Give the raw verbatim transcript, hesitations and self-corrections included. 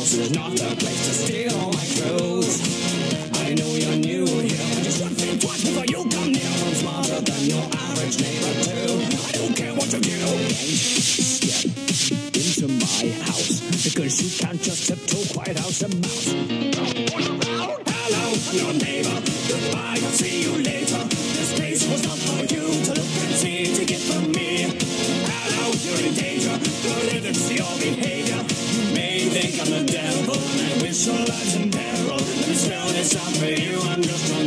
house is not the place to steal all my clothes. I know you're new here, but you should think twice before you come near. I'm smarter than your average neighbor too. I don't care what you do. Don't step into my house, because you can't just tiptoe quiet house a mouse. Hello, I'm your neighbor. Goodbye, I'll see you later. This place was not for you to look and see, to get from me. Hello, you're in danger. Good if it's your behavior. You may think I'm the devil, and I wish your lives in peril. But it's still this out for you. I'm just a